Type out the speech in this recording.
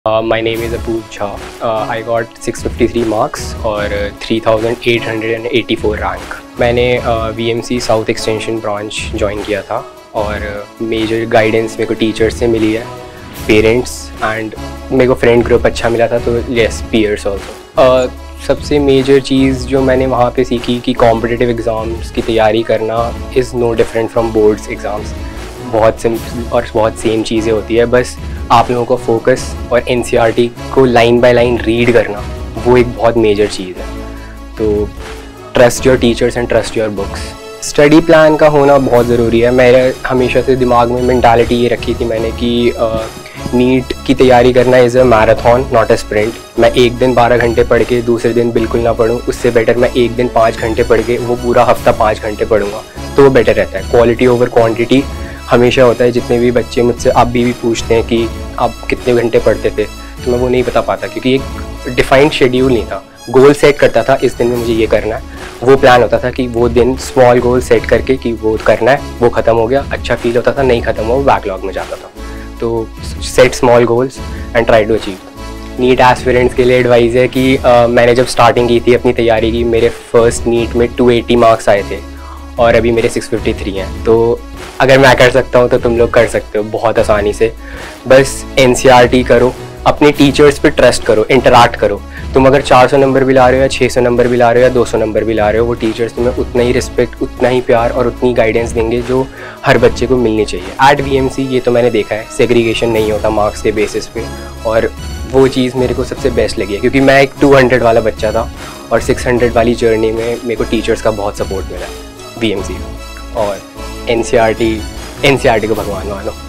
My name is Apoorv Jha. I got 653 marks और 3884 rank. मैंने VMC South Extension branch join किया था और मेजर गाइडेंस मेरे को टीचर्स से मिली है, पेरेंट्स एंड मेरे को फ्रेंड ग्रुप अच्छा मिला था, तो यस पीयर्स ऑल्सो। सबसे मेजर चीज़ जो मैंने वहाँ पे सीखी कि कॉम्पिटिटिव एग्ज़ाम्स की तैयारी करना is no different from boards exams. बहुत सिंपल और बहुत सेम चीज़ें होती है, बस आप लोगों को फोकस और NCERT को लाइन बाय लाइन रीड करना वो एक बहुत मेजर चीज़ है। तो trust your teachers and trust your books. Study plan का होना बहुत ज़रूरी है। मेरे हमेशा से दिमाग में मेंटालिटी ये रखी थी मैंने कि नीट की तैयारी करना is a marathon not a sprint. मैं एक दिन 12 घंटे पढ़ के दूसरे दिन बिल्कुल ना पढूं, उससे बेटर मैं एक दिन 5 घंटे पढ़ के वो पूरा हफ्ता 5 घंटे पढ़ूंगा, तो वो बेटर रहता है। क्वालिटी ओवर क्वांटिटी हमेशा होता है। जितने भी बच्चे मुझसे आप भी पूछते हैं कि आप कितने घंटे पढ़ते थे, तो मैं वो नहीं बता पाता क्योंकि एक डिफाइंड शेड्यूल नहीं था। गोल सेट करता था, इस दिन में मुझे ये करना है, वो प्लान होता था कि वो दिन स्मॉल गोल सेट करके कि वो करना है, वो ख़त्म हो गया, अच्छा फील होता था, नहीं ख़त्म हुआ बैकलॉग में जाता था। तो set small goals and try to achieve. NEET aspirants के लिए एडवाइस है कि मैंने जब स्टार्टिंग की थी अपनी तैयारी की, मेरे फर्स्ट नीट में 280 मार्क्स आए थे और अभी मेरे 653 हैं। तो अगर मैं कर सकता हूँ तो तुम लोग कर सकते हो बहुत आसानी से। बस NCERT करो, अपने टीचर्स पे ट्रस्ट करो, इंटरैक्ट करो। तुम अगर 400 नंबर भी ला रहे हो या 600 नंबर भी ला रहे हो या 200 नंबर भी ला रहे हो, वो टीचर्स तुम्हें उतना ही रिस्पेक्ट, उतना ही प्यार और उतनी गाइडेंस देंगे जो हर बच्चे को मिलनी चाहिए। एट VMC ये तो मैंने देखा है, सेग्रीगेशन नहीं होता मार्क्स के बेसिस पे, और वो चीज़ मेरे को सबसे बेस्ट लगी है क्योंकि मैं एक 200 वाला बच्चा था और 600 वाली जर्नी में मेरे को टीचर्स का बहुत सपोर्ट मिला है VMC। और NCERT को भगवान मानो।